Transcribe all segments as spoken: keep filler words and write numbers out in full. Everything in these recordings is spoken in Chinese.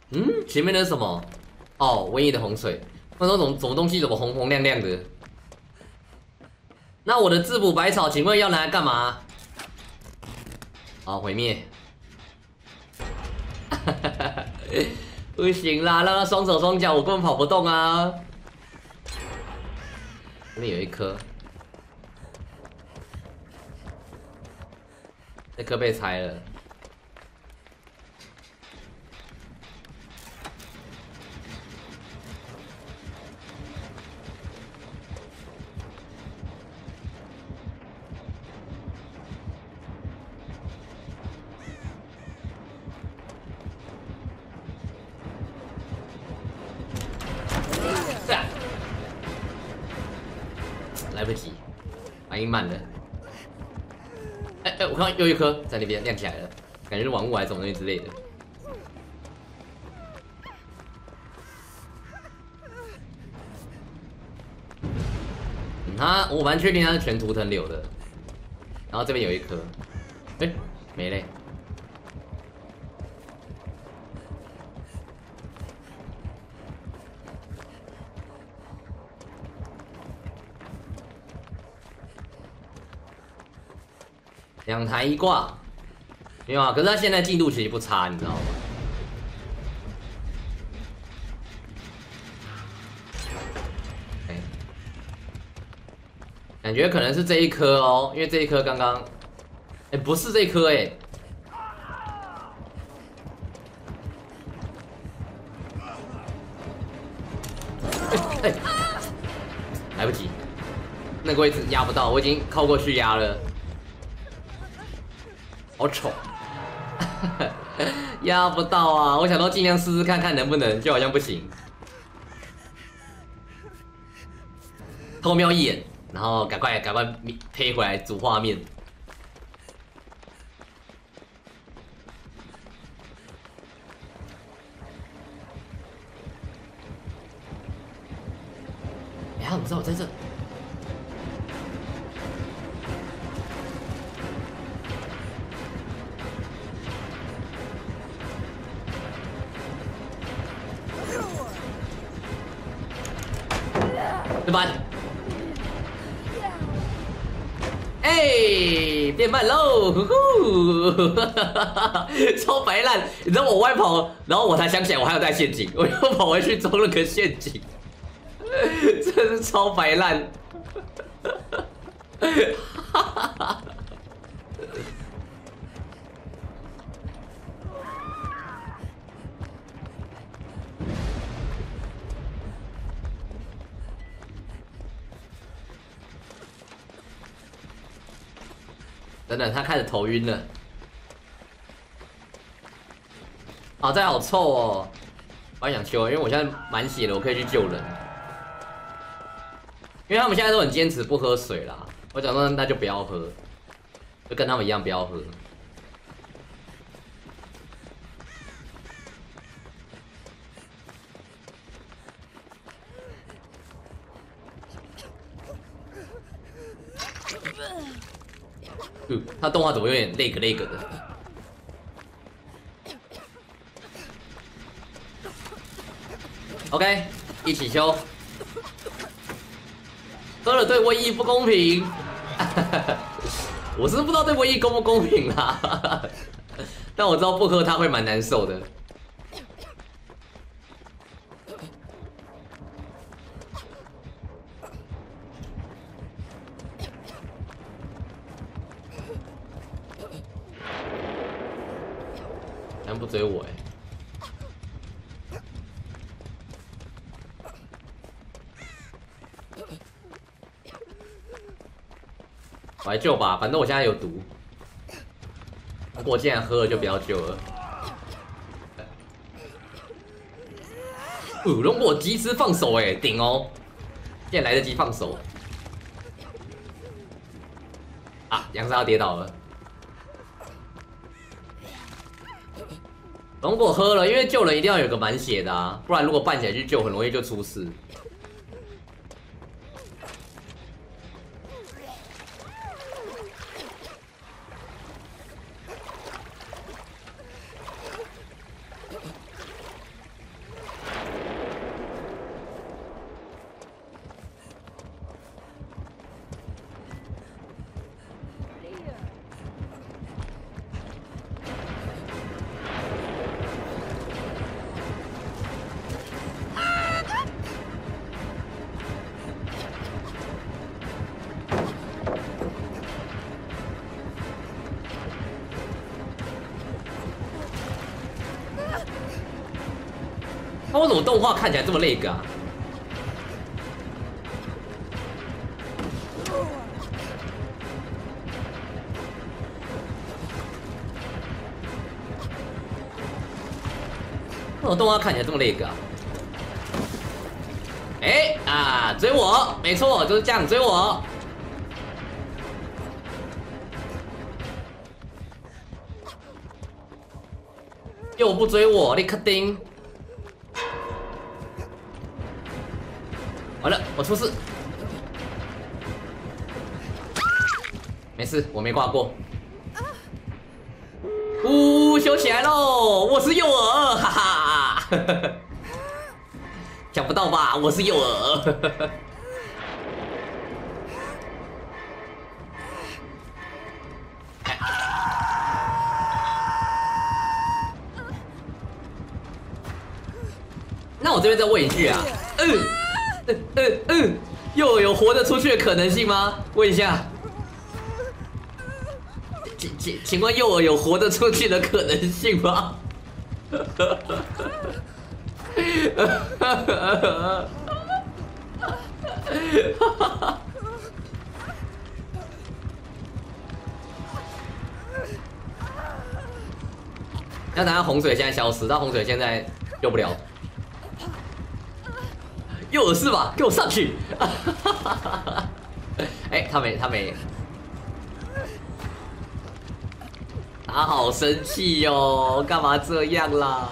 嗯，前面那是什么？哦，瘟疫的洪水。那说怎么什么东西怎么红红亮亮的？那我的自补百草，请问要拿来干嘛？好，毁灭。不行啦，让他双手双脚，我根本跑不动啊！这边有一颗，这颗被拆了。来不及，反应慢了。哎哎，我看到又一颗在那边亮起来了，感觉是网物还是什么东西之类的。嗯，它我蛮确定它是全图腾流的。然后这边有一颗，哎，没嘞。两台一挂，没有啊？可是他现在进度其实不差，你知道吗？哎，感觉可能是这一颗哦，因为这一颗刚刚，哎，不是这一颗哎。哎，来不及，那个位置压不到，我已经靠过去压了。好丑，压不到啊！我想说尽量试试看看能不能，就好像不行。偷瞄一眼，然后赶快赶快推回来主画面。哎呀，我知道我在这。对吧？哎，变慢喽！呼呼，超白烂！你知道我歪跑，然后我才想起来我还有带陷阱，我又跑回去装了个陷阱，真是超白烂！等等，他开始头晕了。啊，这好臭哦！我还想救，因为我现在满血了，我可以去救人。因为他们现在都很坚持不喝水啦，我想说那就不要喝，就跟他们一样不要喝。嗯，他动画怎么有点 lag lag 的？OK， 一起修。喝了对瘟疫不公平，我是不知道对瘟疫公不公平啦，但我知道不喝他会蛮难受的。但不追我哎、欸。我来救吧，反正我现在有毒。如果我既然喝了，就不要救了。呃，如果我及时放手、欸，哎，顶哦！现在来得及放手。啊，杨沙要跌倒了。如果喝了，因为救人一定要有个满血的啊，不然如果半血去救，很容易就出事。 为什么动画看起来这么那个啊？为什么动画看起来这么那个啊？哎啊，追我，没错，就是这样追我。又不追我，立刻钉。完了，我出事。没事，我没挂过。呜，修起来喽！我是诱饵，哈哈。想不到吧？我是诱饵。那我这边再问一句啊，嗯嗯嗯嗯，又有活得出去的可能性吗？问一下，请请请问诱饵有活得出去的可能性吗？要等下洪水现在消失，但洪水现在救不了。诱饵是吧？给我上去！哎，他没，他没。他好生气哟，干嘛这样啦？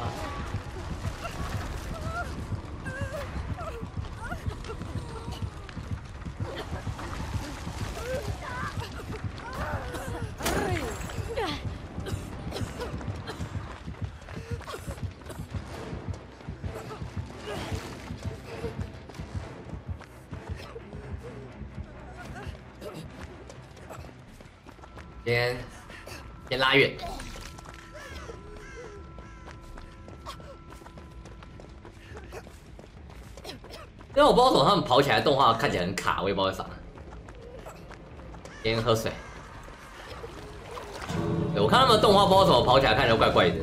先先拉远。因为我不知道为什么他们跑起来动画看起来很卡，我也不知道为啥。先喝水。对，我看他们动画不知道为什么跑起来看起来怪怪的。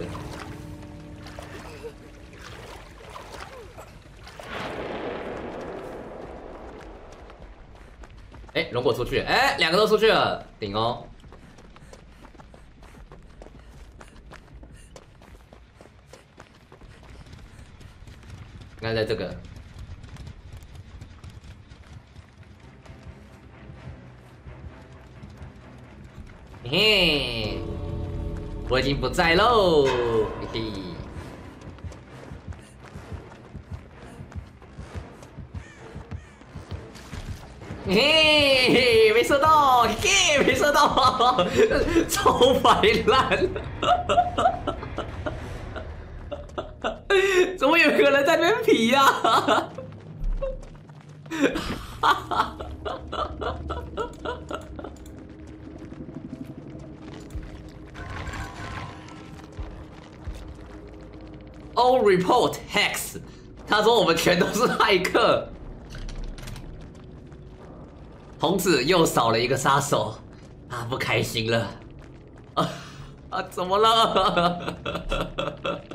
哎，龙果出去，哎，两个都出去了，顶哦。应该在这个。嘿嘿，我已经不在喽，嘿嘿。嘿嘿，没射到，嘿嘿，没射到，超白烂。怎么有个人在那边皮呀、啊？All report hacks， 他说我们全都是骇客。从此又少了一个杀手，啊，不开心了。啊啊，怎么了？